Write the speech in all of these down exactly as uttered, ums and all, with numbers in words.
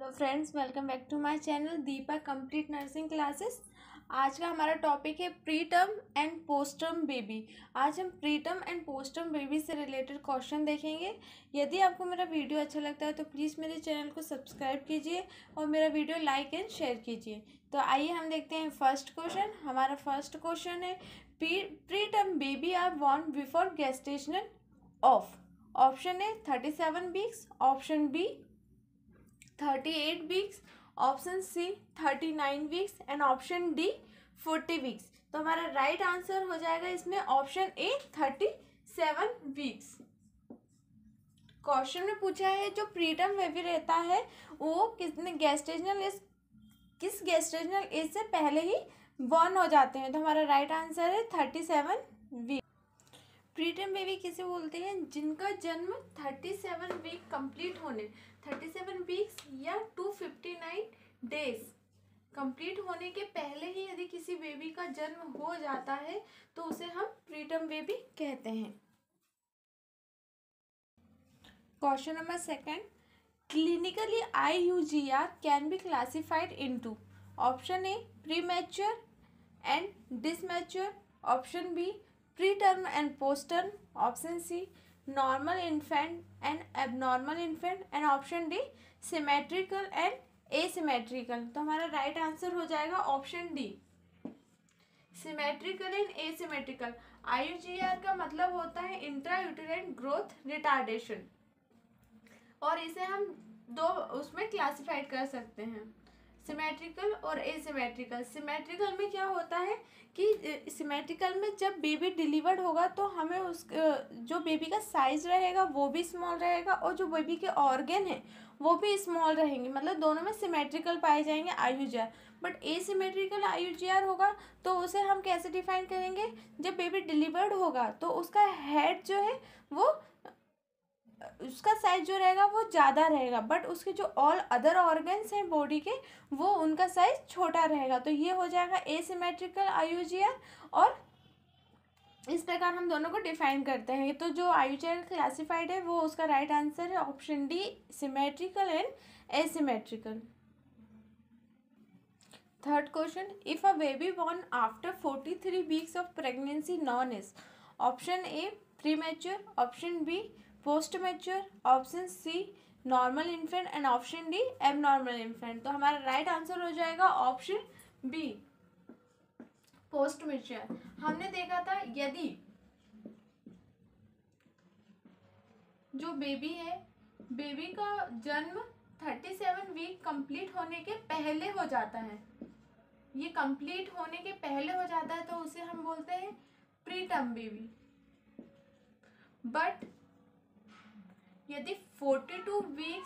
Hello friends, welcome back to my channel Deepa complete nursing classes. आज का हमारा topic है pre term and post term baby. आज हम pre term and post term baby से related question देखेंगे। यदि आपको मेरा वीडियो अच्छा लगता है तो प्लीज़ मेरे चैनल को सब्सक्राइब कीजिए और मेरा वीडियो लाइक एंड शेयर कीजिए। तो आइए हम देखते हैं फर्स्ट क्वेश्चन। हमारा फर्स्ट क्वेश्चन है pre term baby are born before gestational of. Option A thirty seven weeks, option B thirty eight weeks, option C thirty nine weeks and option D forty weeks. तो हमारा right right answer हो जाएगा इसमें option A thirty seven weeks. Question में पूछा है जो preterm baby रहता है वो कितने गेस्टेशनल एज किस गेस्टेशनल एज से पहले ही बॉर्न हो जाते हैं। तो हमारा राइट right आंसर है thirty seven week. Preterm baby किसे बोलते हैं? जिनका जन्म थर्टी सेवन वीक कंप्लीट होने थर्टी सेवन वीक्स या two fifty nine days complete होने के पहले ही यदि किसी बेबी का जन्म हो जाता है तो उसे हम प्रीटर्म बेबी कहते हैं। Question number second, clinically I U G R can be classified into. Option A premature and dismature, option B preterm and postterm, option C normal infant and abnormal infant and option D symmetrical and asymmetrical. तो हमारा right answer हो जाएगा option D symmetrical and asymmetrical. I U G R का मतलब होता है intra uterine growth retardation और इसे हम दो उसमें क्लासिफाइड कर सकते हैं, सिमेट्रिकल और एसिमेट्रिकल। सिमेट्रिकल में क्या होता है कि सिमेट्रिकल में जब बेबी डिलीवर्ड होगा तो हमें उस जो बेबी का साइज रहेगा वो भी स्मॉल रहेगा और जो बेबी के ऑर्गन है वो भी स्मॉल रहेंगे, मतलब दोनों में सिमेट्रिकल पाए जाएंगे I U G R. But asymmetrical I U G R होगा तो उसे हम कैसे डिफाइन करेंगे? जब बेबी डिलीवर्ड होगा तो उसका हेड जो है वो उसका साइज जो रहेगा वो ज़्यादा रहेगा, बट उसके जो ऑल अदर ऑर्गन्स हैं बॉडी के वो उनका साइज छोटा रहेगा। तो ये हो जाएगा asymmetrical I U G R और इस प्रकार हम दोनों को डिफाइन करते हैं। तो जो I U G R classified है वो उसका राइट आंसर है option D symmetrical and asymmetrical. Third question, if a baby born after forty three weeks of pregnancy known is. Option A premature, option B post mature, option C normal infant and option D abnormal infant. तो हमारा right answer हो जाएगा option B post mature. हमने देखा था यदि जो baby है बेबी का जन्म थर्टी सेवन वीक कंप्लीट होने के पहले हो जाता है, ये कंप्लीट होने के पहले हो जाता है तो उसे हम बोलते हैं प्री टर्म बेबी। बट यदि फोर्टी टू वीक्स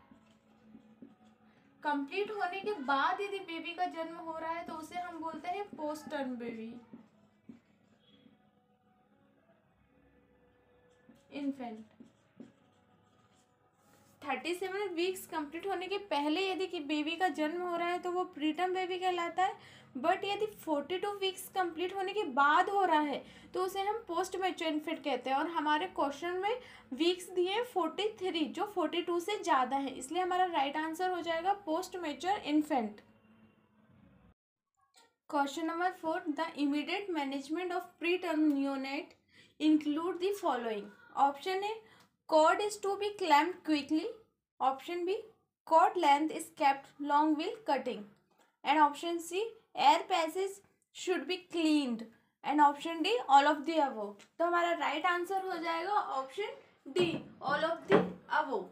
कंप्लीट होने के बाद यदि बेबी का जन्म हो रहा है तो उसे हम बोलते हैं post term baby infant. Thirty seven weeks complete होने के पहले यदि कि बेबी का जन्म हो रहा है तो वो प्रीटर्म बेबी कहलाता है। बट यदि फोर्टी टू वीक्स कंप्लीट होने के बाद हो रहा है तो उसे हम पोस्ट मैच्योर इन्फेंट कहते हैं। और हमारे क्वेश्चन में वीक्स दिए फोर्टी थ्री जो फोर्टी टू से ज़्यादा है, इसलिए हमारा राइट आंसर हो जाएगा post mature infant. Question number four, the immediate management of pre term neonate include the following. Option A cord is to be clamped quickly, option B cord length is kept long while cutting and option C air passage should be cleaned and option D all of the above। तो हमारा right answer हो जाएगा option D all of the above।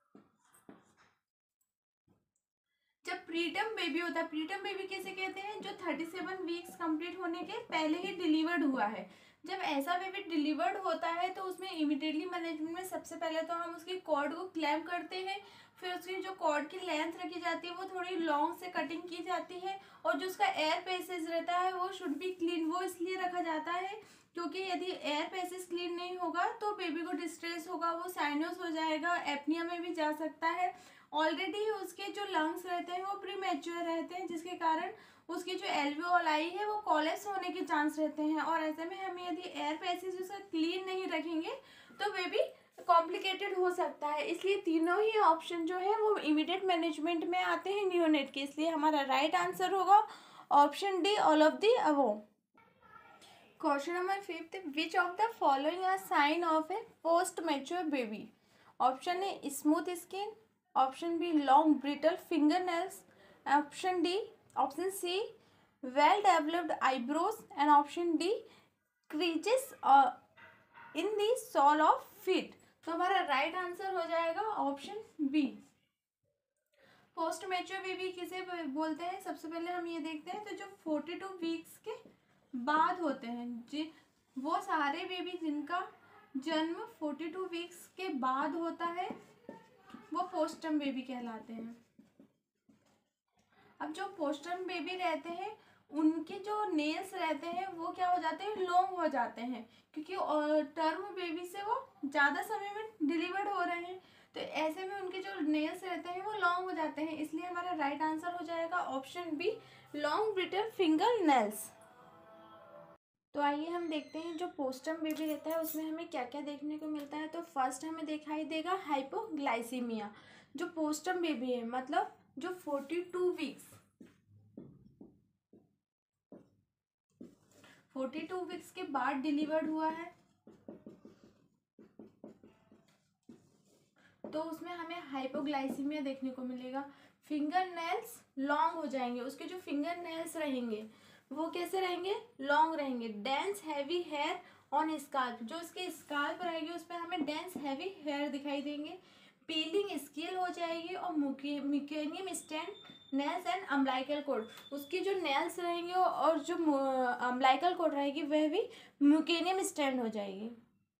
जब preterm baby होता है, preterm baby कैसे कहते हैं? जो थर्टी सेवन वीक्स कंप्लीट होने के पहले ही डिलीवर्ड हुआ है। जब ऐसा बेबी डिलीवर्ड होता है तो उसमें इमीडिएटली मैनेजमेंट में सबसे पहले तो हम उसकी कॉर्ड को क्लैम्प करते हैं, फिर उसकी जो कॉर्ड की लेंथ रखी जाती है वो थोड़ी लॉन्ग से कटिंग की जाती है और जो उसका एयर पैसेज रहता है वो शुड बी क्लीन। वो इसलिए रखा जाता है क्योंकि यदि एयर पैसेज क्लीन नहीं होगा तो बेबी को डिस्ट्रेस होगा, वो साइनस हो जाएगा, एपनिया में भी जा सकता है। ऑलरेडी उसके जो लंग्स रहते हैं वो प्री मैच्योर रहते हैं जिसके कारण उसकी जो एल्वियोलाई है वो कोलैप्स होने के चांस रहते हैं और ऐसे में हम यदि एयर पैसेज उसका क्लीन नहीं रखेंगे तो बेबी कॉम्प्लिकेटेड हो सकता है, इसलिए तीनों ही ऑप्शन जो है वो इमीडिएट मैनेजमेंट में आते हैं नियोनेट के, इसलिए हमारा राइट आंसर होगा option D, all of the above. Question number fifth, which of the following are sign of a post mature baby? Option A smooth skin, option B long brittle finger nails, option D option C well developed eyebrows, and option D creases in the sole of feet. तो हमारा right answer हो जाएगा option B. Post mature baby किसे बोलते हैं? सबसे पहले हम ये देखते हैं, तो जो फोर्टी टू वीक्स के बाद होते हैं, जी वो सारे बेबी जिनका जन्म फोर्टी टू वीक्स के बाद होता है वो पोस्टम बेबी कहलाते हैं। अब जो पोस्टम बेबी रहते हैं उनके जो नेल्स रहते हैं वो क्या हो जाते हैं, लॉन्ग हो जाते हैं, क्योंकि टर्म बेबी से वो ज़्यादा समय में डिलीवर्ड हो रहे हैं, तो ऐसे में उनके जो नेल्स रहते हैं वो लॉन्ग हो जाते हैं, इसलिए हमारा राइट आंसर हो जाएगा option B, long brittle finger nails. तो आइए हम देखते हैं जो पोस्टम बेबी रहता है उसमें हमें क्या क्या देखने को मिलता है। तो फर्स्ट हमें दिखाई देगा हाइपोग्लाइसीमिया। जो पोस्टम बेबी है मतलब जो forty two weeks forty two weeks के बाद डिलीवर्ड हुआ है, तो उसमें हमें हाइपोग्लाइसीमिया देखने को मिलेगा। फिंगर नेल्स लॉन्ग हो जाएंगे, उसके जो फिंगर नेल्स रहेंगे वो कैसे रहेंगे, लॉन्ग रहेंगे। Dense heavy hair on scalp, जो उसके स्काल्प रहेगी उस पर हमें डेंस हैवी हेयर दिखाई देंगे। पीलिंग स्किल हो जाएगी और meconium stained nails and umbilical cord, उसकी जो नेल्स रहेंगे और जो अम्बलाइकल कोड रहेगी वह भी म्यूकेनियम स्टैंड हो जाएगी।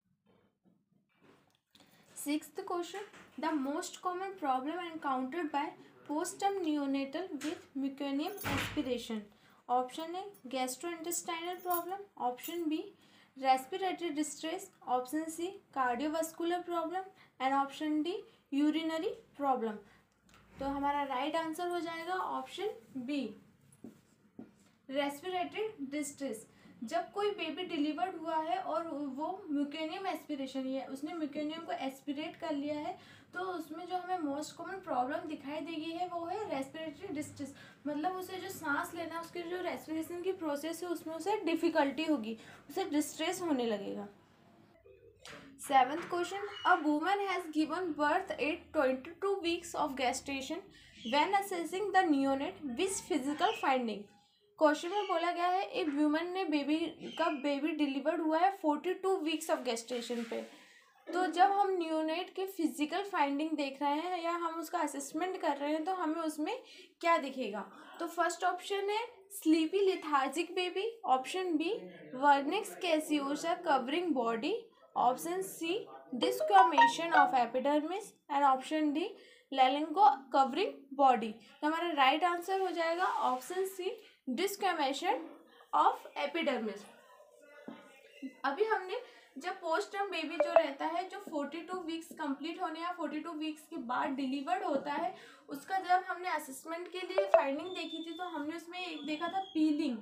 Sixth question, the most common problem encountered by postterm neonatal with meconium aspiration. Option A gastrointestinal problem, option B respiratory distress, option C cardiovascular problem, and option D urinary problem. तो हमारा right answer हो जाएगा option B, respiratory distress. जब कोई baby delivered हुआ है और वो म्यूकेनियम एस्पिरेशन, ये उसने म्यूकेनियम को एस्पिरेट कर लिया है, तो उसमें जो हमें मोस्ट कॉमन प्रॉब्लम दिखाई देगी है वो है रेस्पिरेटरी डिस्ट्रेस। मतलब उसे जो सांस लेना, उसके जो रेस्पिरेशन की प्रोसेस है उसमें उसे डिफिकल्टी होगी, उसे डिस्ट्रेस होने लगेगा। Seventh question, a woman has given birth at twenty two weeks of gestation when assessing the neonate which physical finding. Question में बोला गया है एक वुमन ने बेबी का बेबी डिलीवर्ड हुआ है forty two weeks of gestation पे, तो जब हम नियोनेट के फिजिकल फाइंडिंग देख रहे हैं या हम उसका असेसमेंट कर रहे हैं तो हमें उसमें क्या दिखेगा। तो फर्स्ट ऑप्शन है sleepy lethargic baby, option B vernix caseosa covering body, option C desquamation of epidermis, and option D lanugo covering body. तो हमारा राइट आंसर हो जाएगा option C desquamation of epidermis. अभी हमने जब पोस्टम बेबी जो रहता है जो फोर्टी टू वीक्स कंप्लीट होने या फोर्टी टू वीक्स के बाद डिलीवर्ड होता है, उसका जब हमने असेसमेंट के लिए फाइंडिंग देखी थी तो हमने उसमें एक देखा था peeling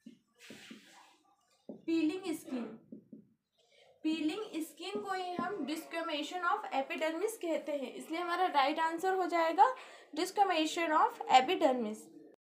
peeling skin peeling skin को ही हम डिस्क्वामेशन ऑफ एपिडर्मिस कहते हैं, इसलिए हमारा राइट आंसर हो जाएगा डिस्क्वामेशन ऑफ एपिडर्मिस।